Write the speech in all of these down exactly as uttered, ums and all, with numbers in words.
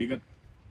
विगत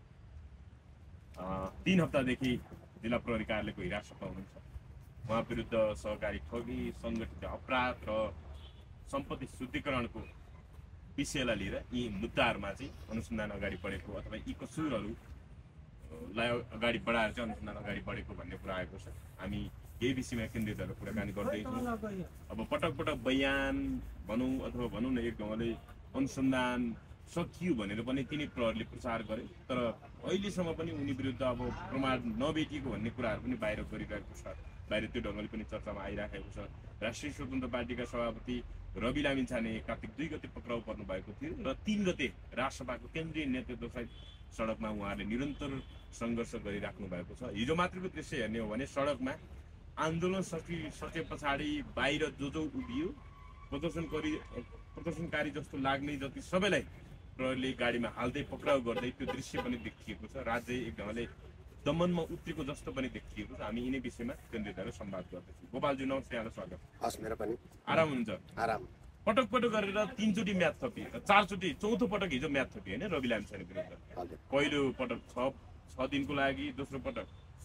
तीन हप्तादेखि जिल्ला प्रहरी कार्यालयको हिरासतमा हुनुहुन्छ। उहाँ विरुद्ध सहकारी ठगी, सङ्गठित अपराध र सम्पत्ति शुद्धिकरणको विषयलाई लिएर यी मुद्दाहरूमा चाहिँ अनुसन्धान अगाडि बढेको अथवा यी कसुरहरूलाई अगाडि बढाएर चाहिँ अनुसन्धान अगाडि बढेको भन्ने कुरा आएको छ। हामी यही विषयमा केन्द्रित भएर कुराकानी गर्दैछौँ। अब पटक पटक बयान भनौँ अथवा भनौँ न एक ढङ्गले अनुसन्धान सकियो भनेर पनि तिनी प्रहरीले प्रचार गरे, तर अहिलेसम्म पनि उनी विरुद्ध अब प्रमाण नभेटिएको भन्ने कुराहरू पनि बाहिर गरिरहेको छ। बाहिर त्यो ढङ्गले पनि चर्चामा आइराखेको छ। राष्ट्रिय स्वतन्त्र पार्टीका सभापति रवि लामिछाने कार्तिक दुई गते पक्राउ पर्नु भएको थियो र तीन गते राजसभाको केन्द्रीय नेतृत्वसहित सडकमा उहाँहरूले निरन्तर सङ्घर्ष गरिराख्नु भएको छ। हिजो मात्रको दृश्य हेर्ने हो भने सडकमा आन्दोलन सकि सके पछाडि बाहिर जो जो उभियो प्रदर्शनकारी प्रदर्शनकारी जस्तो लाग्ने जति सबैलाई प्रहरीले गाडीमा हाल्दै पक्राउ गर्दै त्यो दृश्य पनि देखिएको छ। राज्य एक ढङ्गले दमनमा उत्रेको जस्तो पनि देखिएको छ। हामी यिनै विषयमा केन्द्रित भएर संवाद गर्दैछौँ। गोपालजी नमस्ते, यहाँलाई स्वागत। हस्, मेरो पनि आराम हुनुहुन्छ? आराम। पटक पटक गरेर तीनचोटि म्याच थपिए, चारचोटि चौथो पटक हिजो म्याच थपिए होइन रवि लामिछाने विरुद्ध। पहिलो पटक छ छ दिनको लागि, दोस्रो पटक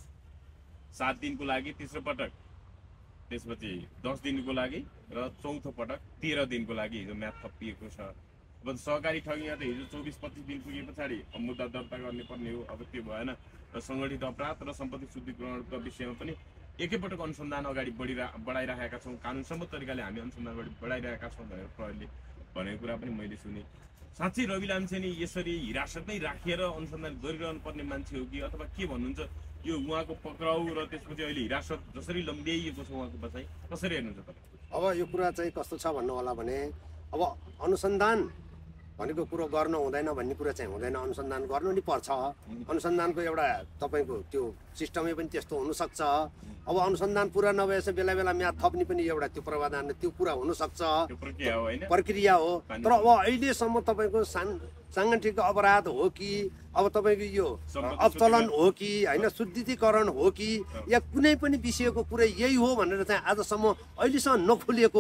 सात दिनको लागि, तेस्रो पटक त्यसपछि दस दिनको लागि र चौथो पटक तेह्र दिनको लागि हिजो म्याच थपिएको छ। अब सहकारी ठगीमा त हिजो चौबिस पच्चिस दिन पुगे पछाडि मुद्दा दर्ता गर्ने पर्ने हो। अब त्यो भएन र सङ्गठित अपराध र सम्पत्ति शुद्धिकरणको विषयमा पनि एकैपटक अनुसन्धान अगाडि बढिरा बढाइरहेका छौँ। कानुनसम्मत तरिकाले हामी अनुसन्धान अगाडि बढाइरहेका छौँ भनेर प्रहरीले भनेको कुरा पनि मैले सुने। साँच्चै रवि लामिछाने यसरी हिरासतमै राखेर अनुसन्धान गरिरहनु पर्ने मान्छे हो कि अथवा के भन्नुहुन्छ? यो उहाँको पक्राउ र त्यसपछि अहिले हिरासत जसरी लम्ब्याइएको छ उहाँको बसाइ कसरी हेर्नुहुन्छ तपाईँ? अब यो कुरा चाहिँ कस्तो छ भन्नु होला भने, अब अनुसन्धान भनेको कुरो गर्नु हुँदैन भन्ने कुरा चाहिँ हुँदैन। अनुसन्धान गर्नु नि पर्छ। अनुसन्धानको एउटा तपाईँको त्यो सिस्टमै पनि त्यस्तो हुनसक्छ। अब अनुसन्धान पुरा नभएछ बेला बेला म्याद थप्ने पनि एउटा त्यो प्रावधान त्यो कुरा हुनसक्छ, प्रक्रिया हो। तर अब अहिलेसम्म तपाईँको सान साङ्गठिक अपराध हो कि अब तपाईँको यो अवचलन हो कि होइन, शुद्धिकरण हो कि या कुनै पनि विषयको कुरा यही हो भनेर चाहिँ आजसम्म अहिलेसम्म नखुलिएको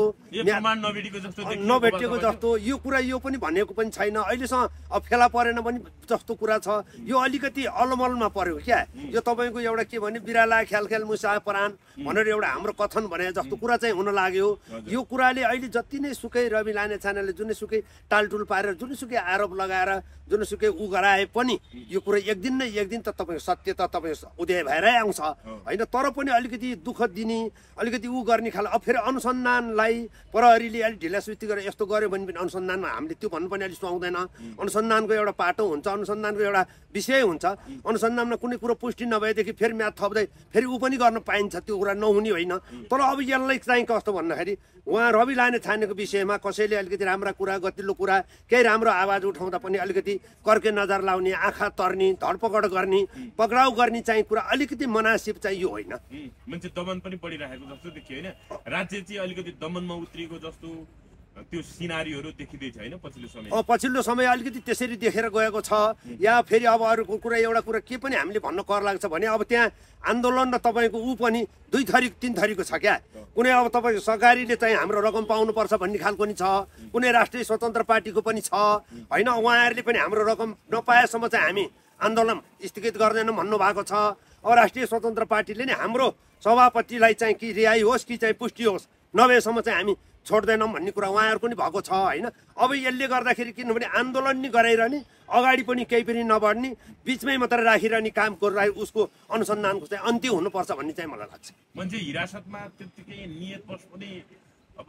नभेटिएको जस्तो यो कुरा यो पनि भनेको पनि छैन। अहिलेसम्म अब फेला परेन पनि जस्तो कुरा छ। यो अलिकति अलमलमा पर्यो क्या। यो तपाईँको एउटा के भने बिराला ख्याल ख्याल मुसा परान भनेर एउटा हाम्रो कथन भने जस्तो कुरा चाहिँ हुन लाग्यो। यो कुराले अहिले जति नै सुकै रवि लामिछानेले जुनैसुकै टालटुल पारेर जुनैसुकै आरोप लगाएर जुनसुकै ऊ गराए पनि यो कुरा एक दिन न एक दिन त तपाईँको सत्य त तपाईँ उदय भएरै आउँछ होइन। तर पनि अलिकति दुःख दिने अलिकति ऊ गर्ने खाले अब फेरि अनुसन्धानलाई प्रहरीले अलिक ढिलासुस्ती गरेर यस्तो गर्यो भने पनि अनुसन्धानमा हामीले त्यो भन्नु पनि अलिक सुहाउँदैन। अनुसन्धानको एउटा पाटो हुन्छ, अनुसन्धानको एउटा विषय हुन्छ। अनुसन्धानमा कुनै कुरो पुष्टि नभएदेखि फेरि म्याद थप्दै फेरि ऊ पनि गर्न पाइन्छ, त्यो कुरा नहुने होइन। तर अब यसलाई चाहिँ कस्तो भन्दाखेरि उहाँ रवि लामिछानेको विषयमा कसैले अलिकति राम्रा कुरा गतिलो कुरा केही राम्रो आवाज उठाउँदा पनि अलिकति कर्के नजर लाउने, आँखा तर्ने, धरपकड गर्ने, पक्राउ गर्ने चाहिँ कुरा अलिकति मनासिब चाहिँ यो होइन। मान्छे दमन पनि बढिरहेको जस्तो देखियो होइन। राज्य चाहिँ अलिकति दमनमा उत्रिएको जस्तो त्यो सिनारीहरू देखिँदैछ होइन पछिल्लो समय। अब पछिल्लो समय अलिकति त्यसरी देखेर गएको छ। या फेरि अब अरूको कुरा एउटा कुरा के पनि हामीले भन्न कर लाग्छ भने अब त्यहाँ आन्दोलन र तपाईँको ऊ पनि दुई थरी तिन थरीको छ क्या। कुनै अब तपाईँको सरकारीले चाहिँ हाम्रो रकम पाउनुपर्छ भन्ने खालको नि छ, कुनै राष्ट्रिय स्वतन्त्र पार्टीको पनि छ होइन। उहाँहरूले पनि हाम्रो रकम नपाएसम्म चाहिँ हामी आन्दोलन स्थगित गर्दैनौँ भन्नुभएको छ। अब राष्ट्रिय स्वतन्त्र पार्टीले नै हाम्रो सभापतिलाई चाहिँ कि रिहाई होस् कि चाहिँ पुष्टि होस् नभएसम्म चाहिँ हामी छोड्दैनौँ भन्ने कुरा उहाँहरूको पनि भएको छ होइन। अब यसले गर्दाखेरि किनभने आन्दोलन नि गराइरहने, अगाडि पनि केही पनि नबढ्ने, बिचमै मात्र राखिरहने काम गरिरहे उसको अनुसन्धानको चाहिँ अन्त्य हुनुपर्छ भन्ने चाहिँ मलाई लाग्छ। मान्छे हिरासतमा त्यत्तिकै नियतवश पनि अब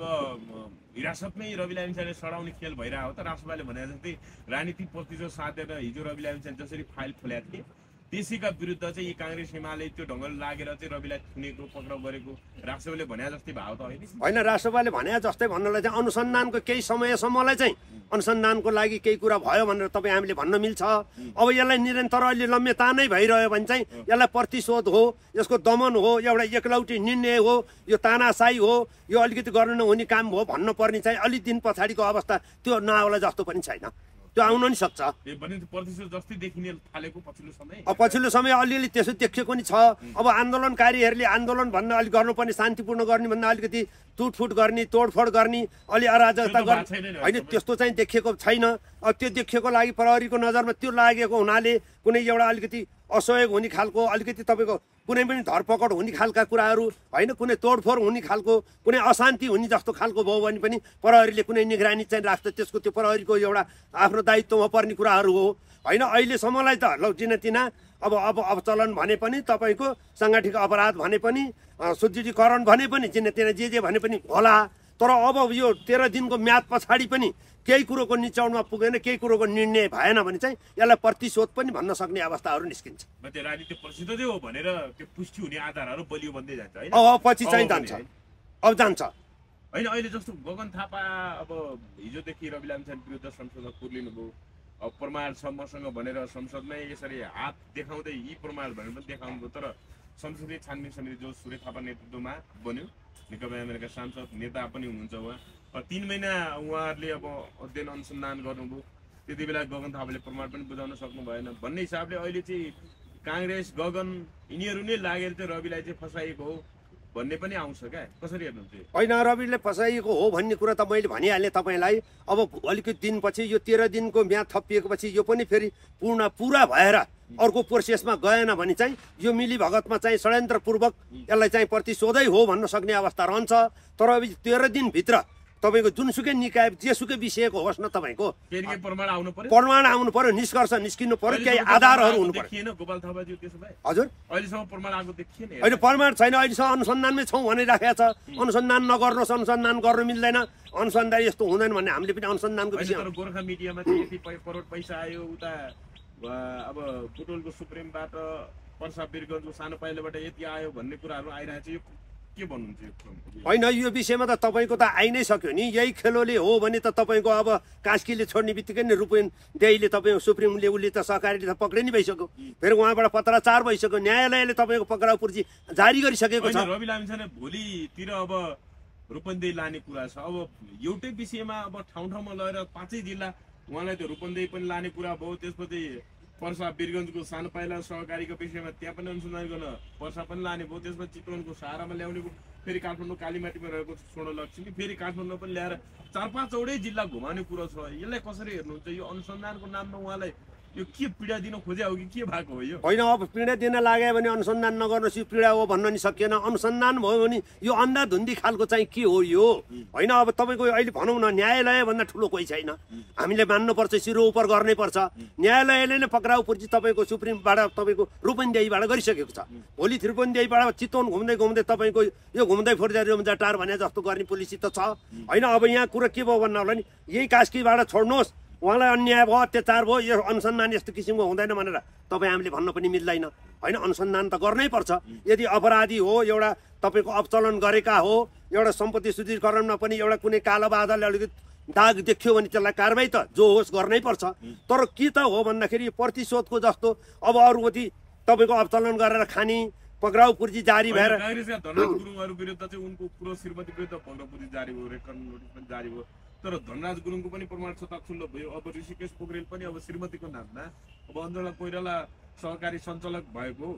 हिरासतमै रवि लामिछाने सडाउने खेल भइरहेको त राष्ट्रपाले भने जस्तै राजनीतिक प्रतिशत साधेर हिजो रवि लामिछाने जसरी फाइल खोलेको थिए त्यसैका विरुद्ध चाहिँ यी काङ्ग्रेस एमाले त्यो ढङ्गले लागेर चाहिँ रविलाई थुनेको पक्राउ गरेको राष्ट्रपतिले भने जस्तै भाव त होइन होइन। राष्ट्रपतिले भने जस्तै भन्नलाई चाहिँ अनुसन्धानको केही समयसम्मलाई चाहिँ अनुसन्धानको लागि केही कुरा भयो भनेर तपाईँ हामीले भन्न मिल्छ। अब यसलाई निरन्तर अहिले लम्ब्यता नै भइरह्यो भने चाहिँ यसलाई प्रतिशोध हो, यसको दमन हो, एउटा एकलौटी निर्णय हो, यो तानासाही हो, यो अलिकति गर्नु नहुने काम हो भन्नुपर्ने चाहिँ अलिक दिन पछाडिको अवस्था त्यो नआउला जस्तो पनि छैन। त्यो आउन नि सक्छ। प्रतिशत जस्तै देखिने थालेको पछिल्लो समय अब पछिल्लो समय अलिअलि त्यसो देखिएको नि छ। अब आन्दोलनकारीहरूले आन्दोलन भन्न अलिक गर्नुपर्ने शान्तिपूर्ण गर्ने भन्दा अलिकति टुटफुट गर्ने तोडफोड गर्ने अलि अराजकता गर्ने होइन त्यस्तो चाहिँ देखिएको छैन। अब त्यो देखिएको लागि प्रहरीको नजरमा त्यो लागेको हुनाले कुनै एउटा अलिकति असहयोग हुने खालको अलिकति तपाईँको कुनै पनि धरपकड हुने खालका कुराहरू होइन कुनै तोडफोड हुने खालको कुनै अशान्ति हुने जस्तो खालको भयो भने पनि प्रहरीले कुनै निगरानी चाहिँ राख्छ। त्यसको त्यो प्रहरीको एउटा आफ्नो दायित्वमा पर्ने कुराहरू हो होइन। अहिलेसम्मलाई त लौ चिनातिना अब अब अवचलन भने पनि तपाईँको साङ्गठिक अपराध भने पनि सुदृढीकरण भने पनि चिनातिना जे जे भने पनि होला। तर अब यो तेह्र दिनको म्याद पछाडि पनि केही कुरोको निचौडमा पुगेन केही कुरोको निर्णय भएन भने चाहिँ यसलाई प्रतिशोध पनि भन्न सक्ने अवस्थाहरू निस्किन्छ। त्यो राजनीतिक प्रतिशोधै हो भनेर त्यो पुष्टि हुने आधारहरू बलियो बन्दै जान्छ होइन। अब पछि चाहिँ जान्छ अब जान्छ होइन। अहिले जस्तो गगन थापा अब हिजोदेखि रवि लामिछाने विरुद्ध संसदमा पुर्लिनुभयो। अब प्रमाण छ मसँग भनेर संसदमै यसरी हात देखाउँदै यी प्रमाण भनेर पनि देखाउनुभयो। तर संसदीय छानबिन समिति जो सूर्य थापा नेतृत्वमा बन्यो नेकपा एमालेका सांसद नेता पनि हुनुहुन्छ उहाँ। तीन महिना उहाँहरूले अब अध्ययन अनुसन्धान गर्नुभयो। त्यति बेला गगन थापाले प्रमाण पनि बुझाउन सक्नु भएन भन्ने हिसाबले अहिले चाहिँ काङ्ग्रेस गगन यिनीहरू नै लागेर चाहिँ रविलाई चाहिँ फसाइएको हो भन्ने पनि आउँछ क्या। कसरी हेर्नुहुन्छ? होइन रविले फसाइएको हो भन्ने कुरा त मैले भनिहालेँ तपाईँलाई। अब अलिकति दिनपछि यो तेह्र दिनको म्याद थपिएको पछि यो पनि फेरि पूर्ण पुरा भएर अर्को प्रोसेसमा गएन भने चाहिँ यो मिलीभगतमा चाहिँ षड्यन्त्रपूर्वक यसलाई चाहिँ प्रतिशोधै हो भन्न सक्ने अवस्था रहन्छ। तर अब तेह्र दिनभित्र तपाईँको जुनसुकै निकाय जेसुकै विषयको होस् न तपाईँको प्रमाण आउनु पर्यो प्रमाण आउनु पर्यो निष्कर्ष निस्किनु पर्यो केही आधारहरू हुनु पर्यो। गोपाल थापाज्यू त्यसो भए हजुर अहिलेसम्म प्रमाण आएको देखिएन। होइन प्रमाण छैन अहिलेसम्म अनुसन्धानमै छौँ भनिराखेको छ। अनुसन्धान नगर्नुहोस् अनुसन्धान गर्नु मिल्दैन अनुसन्धान यस्तो हुँदैन भन्ने हामीले पनि अनुसन्धानको विषय। गोर्खा मिडियामा चाहिँ यति करोड पैसा आयो उता अब बुटोलको सुप्रिमबाट पर्सा वीरगञ्जको सानो पाइलाबाट यति आयो भन्ने कुराहरू आइरहेको छ। यो के भन्नुहुन्छ? होइन यो विषयमा त तपाईँको त आइ नै सक्यो नि। यही खेलोले हो भने त तपाईँको अब कास्कीले छोड्ने बित्तिकै नै रुपियाँ देहीले तपाईँ सुप्रिमले उसले त सहकारीले त पक्रै नै भइसक्यो। फेरि उहाँबाट पत्राचार भइसक्यो न्यायालयले तपाईँको पक्राउ पूर्जी जारी गरिसकेको छ। रवि लामिछाने भोलितिर अब रूपन्देही लाने कुरा छ। अब एउटै विषयमा अब ठाउँ ठाउँमा लगेर पाँचै जिल्ला उहाँलाई त्यो रूपन्देही पनि लाने कुरा भयो। त्यसपछि पर्सा वीरगञ्जको सानो पाइला सहकारीको विषयमा त्यहाँ पनि अनुसन्धान गर्न पर्सा पनि लाने भयो। त्यसपछि चितवनको सहारामा ल्याउने भयो। फेरि काठमाडौँ कालीमाटीमा रहेको स्वर्णलक्ष्मी फेरि काठमाडौँ पनि ल्याएर चार पाँचवटै जिल्ला घुमाउने कुरो छ। यसलाई कसरी हेर्नुहुन्छ? यो अनुसन्धानको नाममा उहाँलाई यो के पीडा दिन खोज्या हो कि के भएको हो? यो होइन अब पीडा दिन लाग्यो भने अनुसन्धान नगर्नुहोस् यो पीडा हो भन्न नि सकिएन। अनुसन्धान भयो भने यो अन्धाधुन्दी खालको चाहिँ के हो यो? होइन अब तपाईँको अहिले भनौँ न न्यायालयभन्दा ठुलो कोही छैन। हामीले मान्नुपर्छ सिरो उपर गर्नै पर्छ। न्यायालयले नै पक्राउ पूर्जी तपाईँको सुप्रिमबाट तपाईँको रूपन्देहीबाट गरिसकेको छ। भोलि त्रिपुन्देहीबाट चितवन घुम्दै घुम्दै तपाईँको यो घुम्दै फौजदारी रुम्जाटार भने जस्तो गर्ने पोलिसी त छ। होइन अब यहाँ कुरा के भयो भन्नु होला नि यही कास्कीबाट छोड्नुहोस् उहाँलाई अन्याय भयो अत्याचार भयो यो अनुसन्धान यस्तो किसिमको हुँदैन भनेर तपाईँ हामीले भन्न पनि मिल्दैन। होइन अनुसन्धान त गर्नै पर्छ। यदि अपराधी हो एउटा तपाईँको अवचलन गरेका हो एउटा सम्पत्ति शुद्धिकरणमा पनि एउटा कुनै कालोबाजाले अलिकति दाग देख्यो भने त्यसलाई कारवाही त जो होस् गर्नै पर्छ। तर के त हो भन्दाखेरि यो प्रतिशोधको जस्तो अब अरूवती तपाईँको अवचलन गरेर खाने पक्राउ पूर्जी जारी भएर काङ्ग्रेसका धनराज गुरुङहरू विरुद्ध चाहिँ उनको पुरो श्रीमती विरुद्ध पक्राउ पूर्जी जारी भयो रेकर्ड नोटिस पनि जारी भयो। तर धनराज गुरुङको पनि प्रमाण क्षुल्लक भयो। अब ऋषिकेश पोखरेल पनि अब श्रीमतीको नाममा अब अञ्जना कोइराला सहकारी सञ्चालक भएको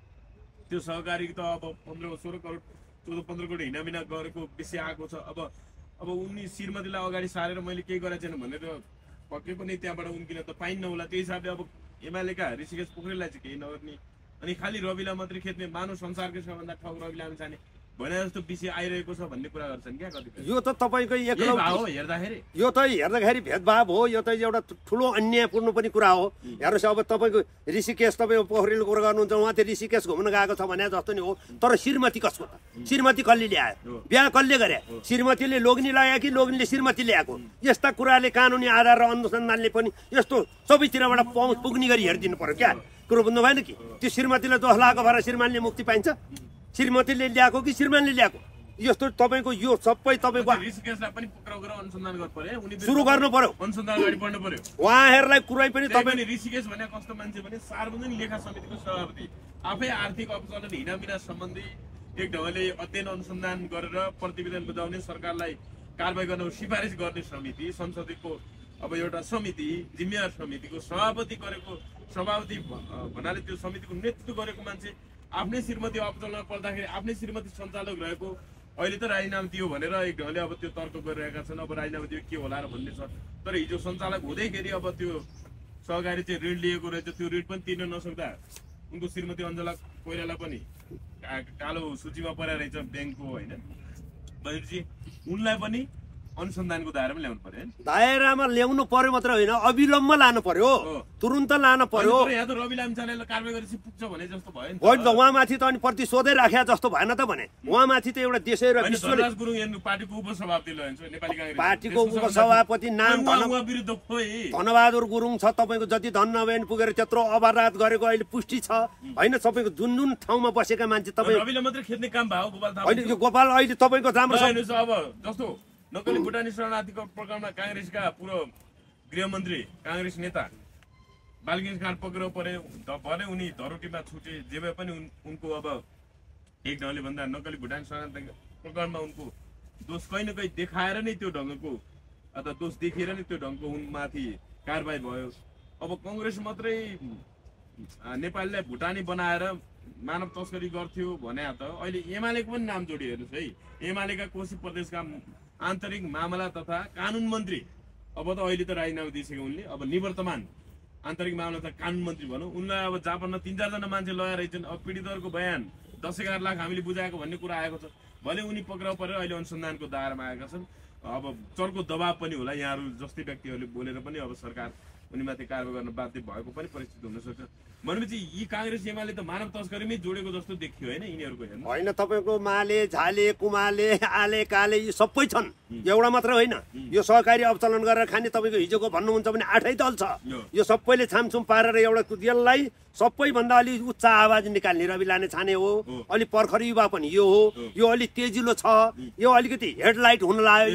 त्यो सहकारी त अब पन्ध्र सोह्र करोड चौध पन्ध्र करोड हिनामिना गरेको विषय आएको छ। अब अब उनी श्रीमतीलाई अगाडि सारेर मैले केही गरेको छैन भनेर पक्कै पनि त्यहाँबाट उम्किन त पाइन्न होला। त्यो हिसाबले अब एमालेका ऋषिकेश पोखरेललाई चाहिँ केही नगर्ने अनि खालि रविलाई मात्रै खेद्ने मानव संसारकै सबभन्दा ठग रवि लामिछाने भने जस्तो विषय आइरहेको छ भन्ने कुरा गर्छन् क्या कतिपय। यो त तपाईँको एक्लो हो हेर्दाखेरि यो त हेर्दाखेरि भेदभाव हो। यो त एउटा ठुलो अन्यायपूर्ण पनि कुरा हो। हेर्नुहोस् अब तपाईँको ऋषिकेश तपाईँ पोखरेलको कुरा गर्नुहुन्छ उहाँ त्यो ऋषिकेश घुम्न गएको छ भने जस्तो नि हो। तर श्रीमती कसको त श्रीमती कसले ल्यायो बिहा कसले गरे श्रीमतीले लोग्नी लगायो कि लोग्नीले श्रीमती ल्याएको? यस्ता कुराले कानुनी आधार र अनुसन्धानले पनि यस्तो सबैतिरबाट पहुँच पुग्ने गरी हेरिदिनु पर्यो क्या। कुरो बुझ्नु भएन कि त्यो श्रीमतीलाई दोष लगाएको भएर श्रीमानले मुक्ति पाइन्छ? श्रीमतीले ल्याएको कि श्रीमानले ल्याएको? यस्तो तपाईँको यो सबै तपाईँको ऋषिकेशलाई पनि पक्राउ गरेर अनुसन्धान गर्नु पर्यो। उनी सुरु गर्नु पर्यो अनुसन्धान अगाडि बढ्नु पर्यो। उहाँहरूलाई कुरै पनि तपाईँ ऋषिकेश भने कस्तो मान्छे भने सार्वजनिक लेखा समितिको सभापति आफै आर्थिक अवचलन हिनामिना सम्बन्धी एक ढङ्गले अध्ययन अनुसन्धान गरेर प्रतिवेदन बुझाउने सरकारलाई कारबाही गर्न सिफारिस गर्ने समिति संसदको अब एउटा समिति जिम्मेवार समितिको सभापति गरेको सभापति भन्नाले त्यो समितिको नेतृत्व गरेको मान्छे आफ्नै श्रीमती अपचलनमा पर्दाखेरि आफ्नै श्रीमती सञ्चालक रहेको अहिले त राजीनामा दियो भनेर एक ढङ्गले अब त्यो तर्क गरिरहेका छन् अब राजीनामा दियो के होला र भन्ने छ तर हिजो सञ्चालक हुँदैखेरि अब त्यो सहकारी चाहिँ ऋण लिएको रहेछ त्यो ऋण पनि तिर्न नसक्दा उनको श्रीमती अञ्जला कोइराला पनि कालो सूचीमा परेर रहेछ ब्याङ्कको होइन भनेपछि उनलाई पनि अनुसन्धानको दायरामा ल्याउनु पर्यो हैन दायरामा ल्याउनु पर्यो मात्र होइन अविलम्ब लानु पर्यो तुरुन्त लानु पर्यो यहाँ त रवि लामिछानेले कारबाही गरेपछि पुग्छ भने जस्तो भयो नि होइन त उहाँमाथि त अनि प्रतिशोधै राखे जस्तो भएन त भने उहाँमाथि त एउटा देशै र विश्वले धनराज गुरुङ हेर्नु पार्टीको उपसभापति लैन्छ नेपाली कांग्रेस पार्टीको उपसभापति नाम उहाँ विरुद्ध खोइ धनबहादुर गुरुङ छ तपाईको जति धन नभए पुगेर त्यत्रो अपराध गरेको अहिले पुष्टि छ होइन सबैको जुन जुन ठाउँमा बसेका मान्छे तपाईँ रविले मात्रै खेद्ने काम भयो गोपाल थापा होइन यो गोपाल अहिले तपाईँको राम्रो अब जस्तो नक्कली भुटानी शरणार्थीको प्रकरणमा कांग्रेसका पूर्व गृहमन्त्री कांग्रेस नेता बालकृष्ण खान पक्राउ परे भने उनी धरोटीमा छुटे जे भए पनि उनको अब एक ढङ्गले भन्दा नक्कली भुटानी शरणार्थी प्रकरणमा उनको दोष कहीँ न कहीँ देखाएर नै त्यो ढङ्गको अथवा दोष देखिएर नै त्यो ढङ्गको उनमाथि कारबाही भयो अब कङ्ग्रेस मात्रै नेपालीलाई भुटानी बनाएर मानव तस्करी गर्थ्यो भने त अहिले एमालेको पनि नाम जोडियो हेर्नुहोस् है एमालेका कोशी प्रदेशका आन्तरिक मामला तथा कानुन मन्त्री अब त अहिले त राजीनामा दिइसक्यो उनले अब निवर्तमान आन्तरिक मामला तथा कानुन मन्त्री भनौँ उनलाई अब जापानमा तिन चारजना मान्छे लगाएर रहेछन् अब पीडितहरूको बयान दस एघार लाख हामीले बुझाएको भन्ने कुरा आएको छ भले उनी पक्राउ परेर अहिले अनुसन्धानको दायरामा आएका छन् अब चर्को दबाब पनि होला यहाँहरू जस्तै व्यक्तिहरूले बोलेर पनि अब सरकार उनीमाथि कारबाही गर्न बाध्य भएको पनि परिस्थिति हुनसक्छ भनेपछि यी कांग्रेस एमाले त मानव तस्करीमै जोडेको जस्तो देखियो होइन यिनीहरूको हेर्नु होइन तपाईँको माले झाले कुमाले आले काले यी सबै छन् एउटा मात्र होइन यो सहकारी अवचलन गरेर खाने तपाईँको हिजोको भन्नुहुन्छ भने आठै दल छ यो सबैले छामछुम पारेर एउटा यसलाई सबैभन्दा अलि उच्च आवाज निकाल्ने रवि लामिछाने हो अलि पर्खर युवा पनि यो हो यो अलि तेजिलो छ यो अलिकति हेडलाइट हुन लाग्यो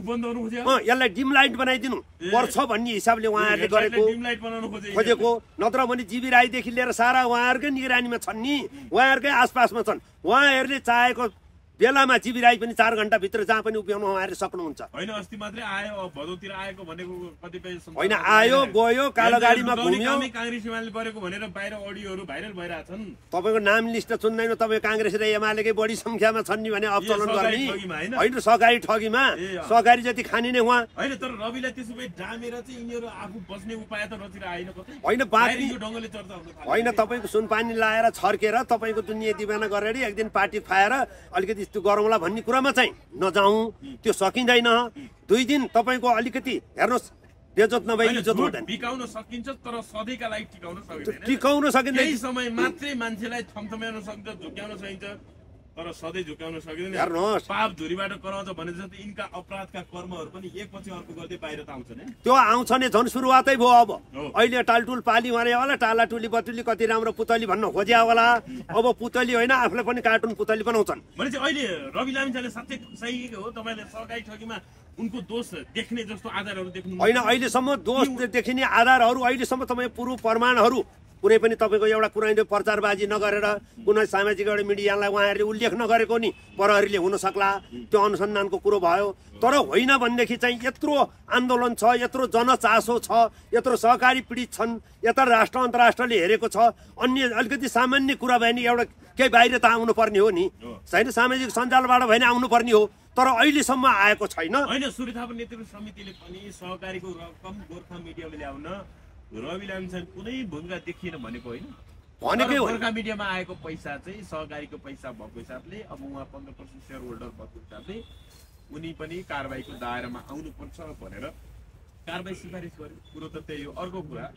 यसलाई यसलाई डिम लाइट बनाइदिनु पर्छ भन्ने हिसाबले उहाँहरूले गरेको खोजेको नत्र भने जीवी राईदेखि लिएर सारा उहाँहरूकै निगरानीमा छन् नि उहाँहरूकै आसपासमा छन् उहाँहरूले चाहेको बेलामा जीवी राई पनि चार घण्टा भित्र जहाँ पनि उभ्याउन उहाँहरूले सक्नुहुन्छ होइन अस्ति मात्रै आयो भदौतिर आएको भनेको कतिपय होइन आयो गयो कालो गाडीमा घुम्यो कांग्रेस एमाले गरेको भनेर बाहिर अडियोहरू भाइरल भइरहेछन् तपाईँको नाम लिस्ट चुन्दैन तपाईँ कांग्रेस र एमालेकै बढी संख्यामा छन् नि भने अवचलन गर्ने होइन सहकारी ठगीमा सहकारी जति खाने नै उहाँ होइन तर रविलाई त्यसो भए डामेर चाहिँ यिनीहरू आफू बस्ने उपाय त रचेर आएन कतै होइन बाँकी ढङ्गले चर्चा हुन थाल्यो होइन तपाईँको सुनपानी लाएर छर्केर तपाईँको दुनियाँ दिवाना गरेर एक दिन पार्टी खाएर अलिकति त्यो गरौँला भन्ने कुरामा चाहिँ नजाउँ त्यो सकिँदैन दुई दिन तपाईँको अलिकति हेर्नुहोस् बेजोत नभई इज्जत हुँदैन बिकाउन सकिन्छ तर सधैँका लागि टिकाउन सकिँदैन टिकाउन सकिँदैन केही समय मात्रै मान्छेलाई थम्थम्याउन सकिन्छ झुक्याउन सकिन्छ तर सधैँ झुक्याउन सकिँदैन हेर्नुहोस् पाप धुरीबाट कराउँछ भने जस्तो यिनका अपराधका कर्महरू पनि एकपछि अर्को गर्दै बाहिर त आउँछ नि त्यो आउँछ नि झन् सुरुवातै भयो अब अहिले टालटुल पाली मारे होला टाला टुली बटुली कति राम्रो पुतली भन्न खोज्या होला अब पुतली होइन आफूले पनि कार्टुन पुतली बनाउँछन् भने चाहिँ अहिले रवि लामिछाने साँच्चै सही हो तपाईँले सहकारी ठगीमा उनको दोष देख्ने जस्तो आधारहरू देख्नु होइन अहिलेसम्म दोष देखिने आधारहरू अहिलेसम्म तपाईँ पूर्व प्रमाणहरू कुनै पनि तपाईँको एउटा कुनै प्रचारबाजी नगरेर कुनै सामाजिक एउटा मिडियालाई उहाँहरूले उल्लेख नगरेको नि प्रहरीले हुन सक्ला त्यो अनुसन्धानको कुरो भयो तर होइन भनेदेखि चाहिँ यत्रो आन्दोलन छ यत्रो जनचासो छ यत्रो सहकारी पीडित छन् यता राष्ट्र अन्तर्राष्ट्रले हेरेको छ अन्य अलिकति सामान्य कुरा भए नि एउटा केही बाहिर त आउनु पर्ने हो नि छैन सामाजिक सञ्जालबाट भए नि आउनु पर्ने हो तर अहिलेसम्म आएको छैन होइन सूर्य थापा नेतृत्व समितिले पनि सहकारीको रकम गोर्खा मिडियामा ल्याउन रवि लामिछाने कुनै भूमिका देखिएन भनेको होइन भनेकै गोर्खा मिडियामा आएको पैसा चाहिँ सहकारीको पैसा भएको हिसाबले अब उहाँ पन्ध्र पर्सेन्ट सेयर होल्डर भएको हिसाबले उनी पनि कारबाहीको दायरामा आउनुपर्छ भनेर कारबाही सिफारिस गर्यो कुरो त त्यही हो अर्को कुरा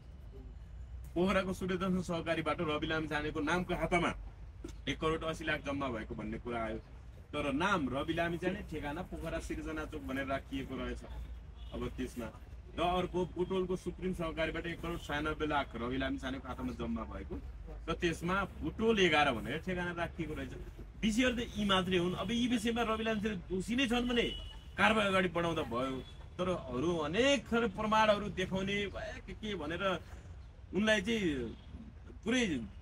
पोखराको सूर्यदर्शन सहकारीबाट रवि लामिछानेको नामको खातामा एक करोड अस्सी लाख जम्मा भएको भन्ने कुरा आयो तर नाम रवि लामिछाने ठेगाना पोखरा सिर्जना चोक भनेर राखिएको रहेछ अब त्यसमा र अर्को बुटोलको सुप्रिम सहकारीबाट एक करोड छयानब्बे लाख रवि लामिछानेको खातामा जम्मा भएको र त्यसमा बुटोल एघार भनेर ठेगाना राखिएको रहेछ विषयहरू त यी मात्रै हुन् अब यी विषयमा रवि लामिछाने दोषी नै छन् भने कारबाही अगाडि बढाउँदा भयो तर अरू अनेक थरी प्रमाणहरू देखाउने के के भनेर उनलाई चाहिँ पुरै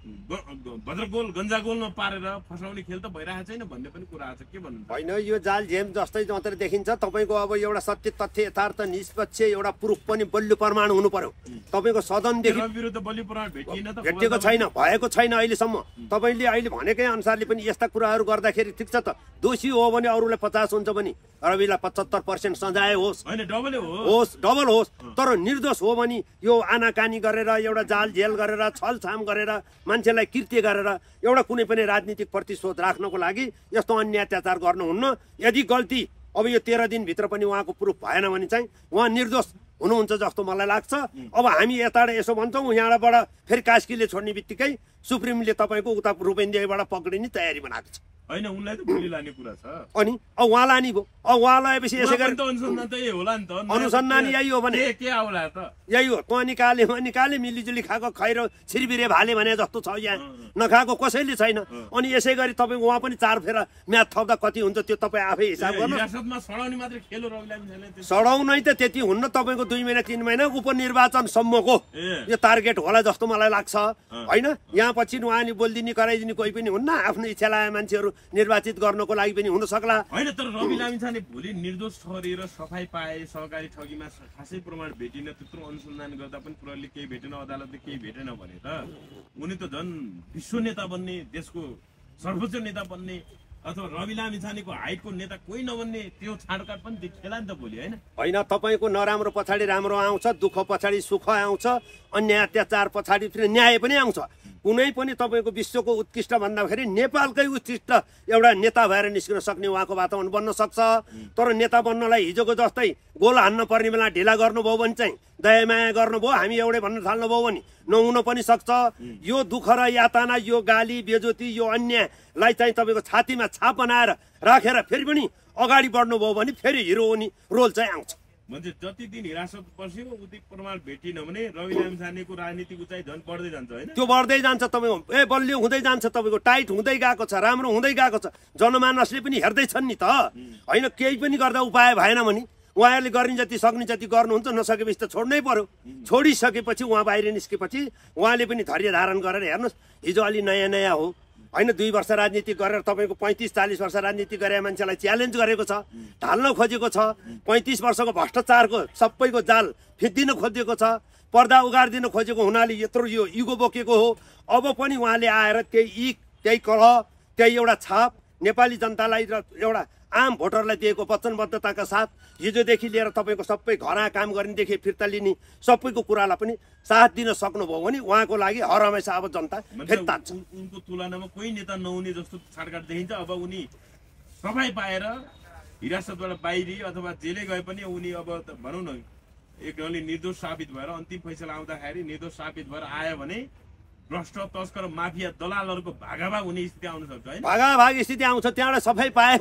भद्रगोल गन्जागोलमा पारेर फसाउने खेल त भइरहेको छैन भन्ने पनि कुरा छ। के भन्नुहुन्छ? होइन, यो जाल झेम जस्तै मात्रै देखिन्छ। तपाईँको अब एउटा सत्य तथ्य यथार्थ निष्पक्ष एउटा प्रुफ पनि बलियो प्रमाण हुनु पर्यो। तपाईँको सदनदेखि विरुद्ध बलियो प्रमाण भेटिएन त, भेटिएको छैन, भएको छैन अहिलेसम्म। तपाईँले अहिले भनेकै अनुसारले पनि यस्ता कुराहरू गर्दाखेरि ठिक छ त, दोषी हो भने अरूलाई पचास हुन्छ भने रविलाई पचहत्तर पर्सेन्ट सजाय होस्, होइन डबलै होस् डबल होस्। तर निर्दोष हो भने यो आनाकानी गरेर एउटा जाल झेल गरेर छलछाम गरेर मान्छेलाई कृत्य गरेर एउटा कुनै पनि राजनीतिक प्रतिशोध राख्नको लागि यस्तो अन्याय अत्याचार गर्नुहुन्न। यदि गल्ती अब यो तेह्र दिनभित्र पनि उहाँको प्रुफ भएन भने चाहिँ उहाँ निर्दोष हुनुहुन्छ जस्तो मलाई लाग्छ। अब हामी यताबाट यसो भन्छौँ, यहाँबाट फेरि कास्कीले छोड्ने बित्तिकै सुप्रिमले तपाईँको उता रूपेन्देहीबाट पक्रिने तयारी बनाएको छ। होइन, उनलाई त गोली लाने कुरा छ। अनि अब उहाँ लाने भयो, अब उहाँ लगाएपछि यसै गरी अनुसन्धान त यही होला नि त। अनुसन्धान यही हो भने के आउला त, यही हो। तँ निकाले निकाले मिलिजुली खाएको खैरो छिरबिरे भाले भने जस्तो छ यहाँ, नखाएको कसैले छैन। अनि यसै गरी तपाईँको उहाँ पनि चार फेर म्याथ थप्दा कति हुन्छ त्यो तपाईँ आफै हिसाब गर्नु। सडाउने मात्रै खेल हो रविलामी। सडाउनै त त्यति हुन्न, तपाईँको दुई महिना तिन महिना उपनिर्वाचनसम्मको यो टार्गेट होला जस्तो मलाई लाग्छ। होइन, यहाँ पछि उहाँले बोलिदिने कराइदिने कोही पनि हुन्न, आफ्नो इच्छा लागेका मान्छेहरू निर्वाचित गर्नको लागि पनि हुन सक्ला। होइन, तर रवि लामिछाने भोलि निर्दोष ठहरेर सफाई पाए, सहकारी ठगीमा खासै प्रमाण भेटिन, त्यत्रो अनुसन्धान गर्दा पनि प्रहरीले केही भेटेन, अदालतले केही भेटेन भने त उनी त झन् विश्व नेता बन्ने, देशको सर्वोच्च नेता बन्ने अथवा रवि लामिछानेको हाइटको नेता कोही नबन्ने त्यो छाडकाट पनि देखिएला नि त भोलि। होइन होइन, तपाईँको नराम्रो पछाडि राम्रो आउँछ, दुःख पछाडि सुख आउँछ, अन्याय अत्याचार पछाडि फेरि न्याय पनि आउँछ। कुनै पनि तपाईँको विश्वको उत्कृष्ट भन्दाखेरि नेपालकै उत्कृष्ट एउटा नेता भएर निस्किन सक्ने उहाँको वातावरण बन्न सक्छ। तर नेता बन्नलाई हिजोको जस्तै गोल हान्न पर्ने बेला ढिला गर्नुभयो भने चाहिँ दयामाया गर्नुभयो, हामी एउटै भन्न थाल्नुभयो भने नहुन पनि सक्छ। यो दुःख र यातना, यो गाली बेजोती, यो अन्यायलाई चाहिँ तपाईँको छातीमा छाप बनाएर राखेर फेरि पनि अगाडि बढ्नुभयो भने फेरि हिरो हुने रोल चाहिँ आउँछ। मान्छे जति दिन हिरासत बस्यो उति प्रमाण भेटिन भने रवि लामिछानेको राजनीतिक उचाइ झन् बढ्दै जान्छ। होइन, त्यो बढ्दै जान्छ, तपाईँको ए बलियो हुँदै जान्छ, तपाईँको टाइट हुँदै गएको छ, राम्रो हुँदै गएको छ। जनमानसले पनि हेर्दैछन् नि त। होइन, केही पनि गर्दा उपाय भएन भने उहाँहरूले गर्ने जति सक्ने जति गर्नुहुन्छ, नसकेपछि त छोड्नै पर्यो। छोडिसकेपछि उहाँ बाहिर निस्केपछि उहाँले पनि धैर्य धारण गरेर हेर्नुहोस्, हिजो अलि नयाँ नयाँ हो होइन, दुई वर्ष राजनीति गरेर तपाईँको पैँतिस चालिस वर्ष राजनीति गरे मान्छेलाई च्यालेन्ज गरेको छ, ढाल्न खोजेको छ। पैँतिस वर्षको भ्रष्टाचारको सबैको जाल फिद्दिन खोजेको छ, पर्दा उगारिदिन खोजेको हुनाले यत्रो यो इगो बोकेको हो। अब पनि उहाँले आएर त्यही इक, त्यही कलह, त्यही एउटा छाप नेपाली जनतालाई र एउटा आम भोटरलाई दिएको वचनबद्धताका साथ हिजोदेखि लिएर तपाईँको सबै घरमा काम गर्नेदेखि फिर्ता लिने सबैको कुरालाई पनि साथ दिन सक्नुभयो भने उहाँको लागि हर हमेसा अब जनता फिर्ता छ। उनको तुलनामा कोही नेता नहुने जस्तो छाडकाट देखिन्छ। अब उनी सफाई पाएर हिरासतबाट बाहिरी अथवा जेलै गए पनि उनी अब भनौँ न एक ढङ्गले निर्दोष साबित भएर अन्तिम फैसला आउँदाखेरि निर्दोष साबित भएर आयो भने भ्रष्ट तस्कर माफिया दलालहरूको भागाभाग हुने स्थिति आउन सक्छ। होइन, भागाभाग स्थिति आउँछ। त्यहाँबाट सफाइ पायो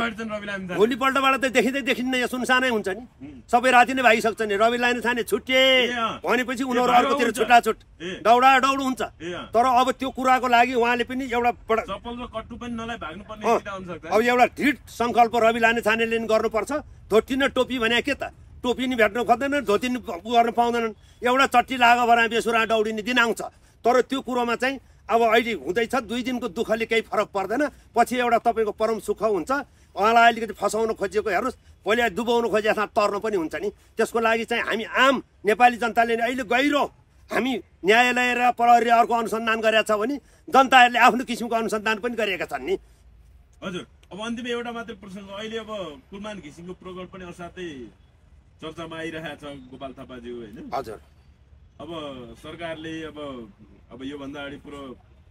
भने भोलिपल्टबाट त देखिँदै देखिन्न, यो सुनसानै हुन्छ नि, सबै राति नै भागिसक्छ नि। रवि लामिछाने छुट्टे भनेपछि उनीहरू अर्कोतिर छुट्टाछुट दौडा दौड हुन्छ। तर अब त्यो कुराको लागि उहाँले पनि एउटा चप्पल र कट्टु पनि नलाई भाग्नु पर्ने स्थिति आउन सक्छ। अब एउटा दृढ सङ्कल्प रवि लामिछानेले गर्नुपर्छ। धोती न टोपी भने के त, टोपी नि भेट्न खोज्दैनन्, धोती नि गर्न पाउँदैनन्, एउटा चट्टी लाग भएर बेसुरा दौडिने दिन आउँछ। तर त्यो कुरोमा चाहिँ अब अहिले हुँदैछ, दुई दिनको दुःखले केही फरक पर्दैन, पछि एउटा तपाईँको परम सुख हुन्छ। उहाँलाई अलिकति फसाउन खोजेको हेर्नुहोस्, भोलि डुबाउन खोजे जसमा तर्न पनि हुन्छ नि। त्यसको लागि चाहिँ हामी आम नेपाली जनताले अहिले गहिरो हामी न्यायालय र प्रहरी अर्को अनुसन्धान गरेका छ भने जनताहरूले आफ्नो किसिमको अनुसन्धान पनि गरेका छन् नि। हजुर, अब अन्तिममा एउटा मात्रै प्रसङ्ग, अहिले अब कुलमान घिसिङको प्रोग्राम पनि असाध्यै चर्चामा आइरहेको छ गोपाल थापाज्यू। होइन, हजुर, अब सरकारले अब अब योभन्दा अगाडि पुरो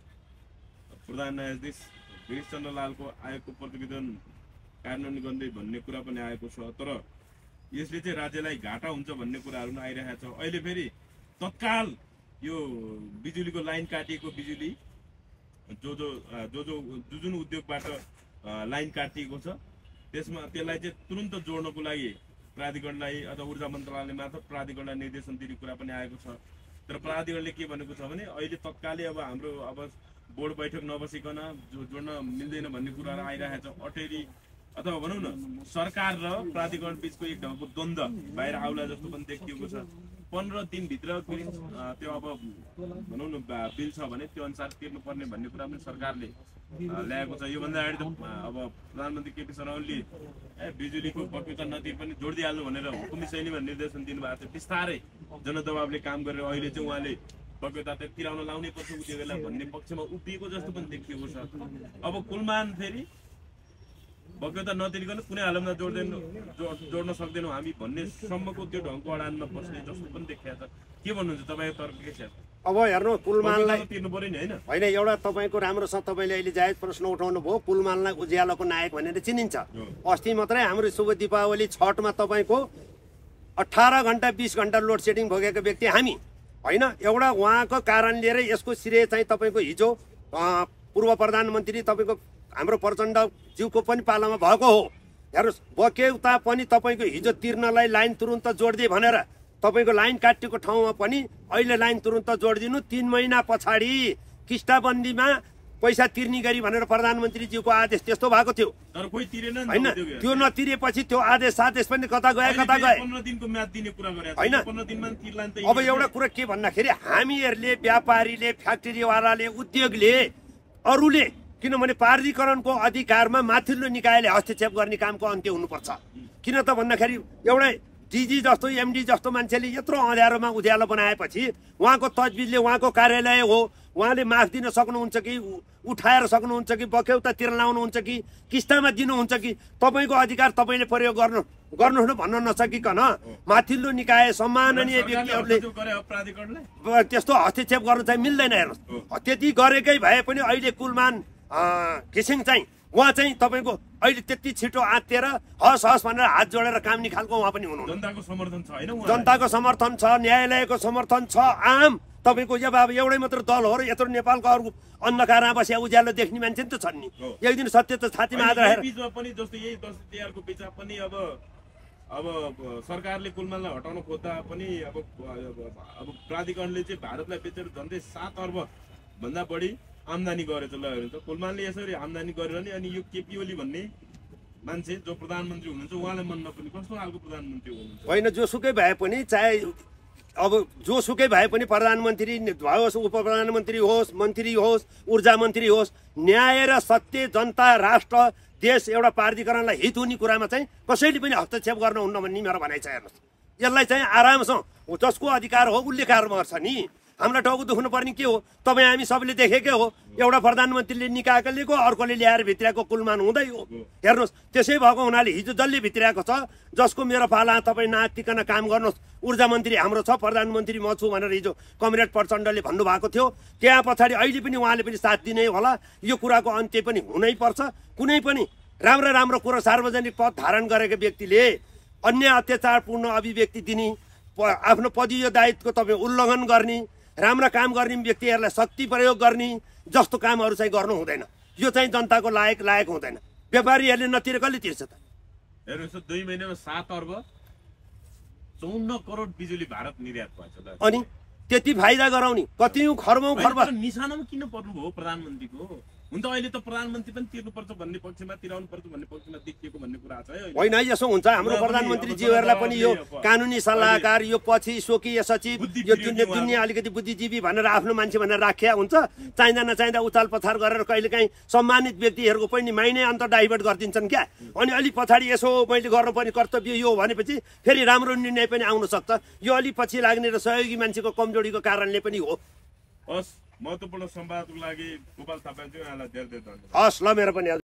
प्रधान न्यायाधीश गिरीश चन्द्र लालको आयोगको प्रतिवेदन कार्यान्वयन गर्ने भन्ने कुरा पनि आएको छ। तर यसले चाहिँ राज्यलाई घाटा हुन्छ भन्ने कुराहरू पनि आइरहेको छ। अहिले फेरि तत्काल यो बिजुलीको लाइन काटिएको, बिजुली जो जो जो जो जुन जुन उद्योगबाट लाइन काटिएको छ त्यसमा त्यसलाई चाहिँ तुरन्त जोड्नको लागि प्राधिकरणलाई अथवा ऊर्जा मन्त्रालयले मात्र प्राधिकरणलाई निर्देशन दिने कुरा पनि आएको छ। तर प्राधिकरणले के भनेको छ भने अहिले तत्कालै अब हाम्रो अब बोर्ड बैठक नबसिकन जो जोड्न मिल्दैन भन्ने कुराहरू आइरहेको छ। अटेरी अथवा भनौँ न सरकार र प्राधिकरण बीचको एक ढङ्गको द्वन्द्व बाहिर आउला जस्तो पनि देखिएको छ। पन्ध्र दिनभित्र त्यो अब भनौँ न बिल छ भने त्यो अनुसार तिर्नुपर्ने भन्ने कुरा पनि सरकारले ल्याएको छ। योभन्दा अगाडि त अब प्रधानमन्त्री केपी शर्मा ओलीले ए बिजुलीको बक्यौता नतिर पनि जोड दिइहाल्नु भनेर हुकुमी शैलीमा निर्देशन दिनुभएको थियो। बिस्तारै जनदबावले काम गरेर अहिले चाहिँ उहाँले बक्यौता त तिराउन लाउनै पर्छ उति बेला भन्ने पक्षमा उभिएको जस्तो पनि देखिएको छ। अब कुलमान फेरि बक्यौता नतिरिकन कुनै हालतमा जोड्दैन जोड्न सक्दैनौँ हामी भन्ने सम्मको त्यो ढङ्गको अडानमा बस्ने जस्तो पनि देखिएको छ। के भन्नुहुन्छ तपाईँको तर्क के छ? अब हेर्नु कुलमानलाई तिर्नु पर्यो नि होइन होइन एउटा तपाईँको राम्रो छ। तपाईँले अहिले जायज प्रश्न उठाउनु भयो। कुलमानलाई उज्यालोको नायक भनेर चिनिन्छ। अस्ति मात्रै हाम्रो शुभ दीपावली छठमा तपाईँको अठार घन्टा बिस घन्टा लोड सेडिङ भोगेको व्यक्ति हामी होइन। एउटा उहाँको कारण लिएर यसको श्रेय चाहिँ तपाईँको हिजो पूर्व प्रधानमन्त्री तपाईँको हाम्रो प्रचण्डज्यूको पनि पालामा भएको हो। हेर्नुहोस् बक्यौता पनि तपाईँको हिजो तिर्नलाई लाइन तुरुन्त जोडिदिए भनेर तपाईँको लाइन काटिएको ठाउँमा पनि अहिले लाइन तुरुन्त जोडिदिनु। तिन महिना पछाडि किस्ताबन्दीमा पैसा तिर्ने गरी भनेर प्रधानमन्त्रीज्यूको आदेश त्यस्तो भएको थियो होइन। त्यो नतिरेपछि त्यो आदेश सादेश पनि कता गए कता गए होइन। अब एउटा कुरा के भन्दाखेरि हामीहरूले व्यापारीले फ्याक्ट्रीवालाले उद्योगले अरूले किनभने प्राधिकरणको अधिकारमा माथिल्लो निकायले हस्तक्षेप गर्ने कामको अन्त्य हुनुपर्छ। किन त भन्दाखेरि एउटा डिजी जस्तो एमडी जस्तो मान्छेले यत्रो अँध्यारोमा उज्यालो बनाएपछि उहाँको तजबिजले उहाँको कार्यालय हो। उहाँले माफ दिन सक्नुहुन्छ कि उठाएर सक्नुहुन्छ कि बक्यौता तिर्न लाउनुहुन्छ कि किस्तामा दिनुहुन्छ कि तपाईँको अधिकार तपाईँले प्रयोग गर्नु गर्नुहोस् भन्न नसकिकन माथिल्लो निकाय सम्माननीय व्यक्तिहरूले त्यस्तो हस्तक्षेप गर्नु चाहिँ मिल्दैन। हेर्नुहोस् त्यति गरेकै भए पनि अहिले कुलमान घिसिङ चाहिँ उहाँ चाहिँ तपाईँको अहिले त्यति छिटो आत्तिएर हस् हस् भनेर हात जोडेर काम निकाल्को उहाँ पनि हुनुहुन्छ। जनताको समर्थन छ होइन जनताको समर्थन छ, न्यायालयको समर्थन छ। आम तपाईँको जब अब एउटै मात्र दल हो र यत्रो नेपालको अरू अन्धकारमा बस्या उज्यालो देख्ने मान्छे नि त छन् नि। एक दिन सत्य त छातीमा हात राखेर बिचमा पनि जस्तो यही दसैँ तिहारको बिचमा पनि अब अब सरकारले कुलमानलाई हटाउन खोज्दा पनि अब अब प्राधिकरणले चाहिँ भारतलाई बेचेर झन्डै सात अर्ब भन्दा बढी आम्दानी गरेछ ल हेर्नु त। कुलमानले यसरी आम्दानी गरेर नि अनि यो केपी ओली भन्ने मान्छे जो प्रधानमन्त्री हुनुहुन्छ उहाँलाई मन नपर्ने कस्तो खालको प्रधानमन्त्री हुनुहुन्छ? होइन जोसुकै भए पनि चाहे अब जोसुकै भए पनि प्रधानमन्त्री होस् उप प्रधानमन्त्री होस् मन्त्री होस् ऊर्जा मन्त्री होस् न्याय र सत्य जनता राष्ट्र देश एउटा प्राधिकरणलाई हित हुने कुरामा चाहिँ कसैले पनि हस्तक्षेप गर्नुहुन्न भन्ने मेरो भनाइ छ। हेर्नुहोस् यसलाई चाहिँ आरामसँग जसको अधिकार हो उसले कार गर्छ नि। हामीलाई टाउको दुख्नु पर्ने के हो? तपाईँ हामी सबले देखेकै हो। एउटा प्रधानमन्त्रीले निकायको लिएको अर्कोले ल्याएर भित्रिएको कुलमान हुँदै हो। हेर्नुहोस् त्यसै भएको हुनाले हिजो जसले भित्रिएको छ जसको मेरो पाला तपाईँ नातिकन काम गर्नुहोस् ऊर्जा मन्त्री हाम्रो छ प्रधानमन्त्री म छु भनेर हिजो कमरेड प्रचण्डले भन्नुभएको थियो। त्यहाँ पछाडि अहिले पनि उहाँले पनि साथ दिनै होला। यो कुराको अन्त्य पनि हुनै पर्छ। कुनै पनि राम्रो राम्रो कुरो सार्वजनिक पद धारण गरेको व्यक्तिले अन्य अत्याचारपूर्ण अभिव्यक्ति दिने आफ्नो पदीय दायित्वको तपाईँ उल्लङ्घन गर्ने राम्रा काम गर्ने व्यक्तिहरूलाई शक्ति प्रयोग गर्ने जस्तो कामहरू चाहिँ गर्नु हुँदैन। यो चाहिँ जनताको लायक लायक हुँदैन। व्यापारीहरूले नतिरे कसले तिर्छ त? हेर्नुहोस् दुई महिनामा सात अर्ब चौन्न करोड बिजुली भारत निर्यात भएछ। अनि त्यति फाइदा गराउने कति खर्बौँ खर्ब निशानामा किन पर्नुभयो प्रधानमन्त्रीको? हुन त अहिले त प्रधानमन्त्री पनि तिर्नुपर्छ भन्ने पक्षमा तिराउनु पर्छ भन्ने पक्षमा देखिएको भन्ने कुरा छ है। होइन यसो हुन्छ हाम्रो प्रधानमन्त्रीज्यूहरूलाई पनि यो कानुनी सल्लाहकार यो पछि स्वकीय सचिव यो दुनियाँ अलिकति बुद्धिजीवी भनेर आफ्नो मान्छे भनेर राखिया हुन्छ। चाहिँदा नचाहिँदा उचाल पछार गरेर कहिलेकाहीँ सम्मानित व्यक्तिहरूको पनि माइनै अन्त डाइभर्ट गरिदिन्छन् क्या। अनि अलिक पछाडि यसो मैले गर्नुपर्ने कर्तव्य यो भनेपछि फेरि राम्रो निर्णय पनि आउन सक्छ। यो अलिक पछि लाग्ने र सहयोगी मान्छेको कमजोरीको कारणले पनि हो। हस् महत्त्वपूर्ण संवादको लागि गोपाल थापाज्यू यहाँलाई धेरै धेरै धन्यवाद। हस् ल मेरो पनि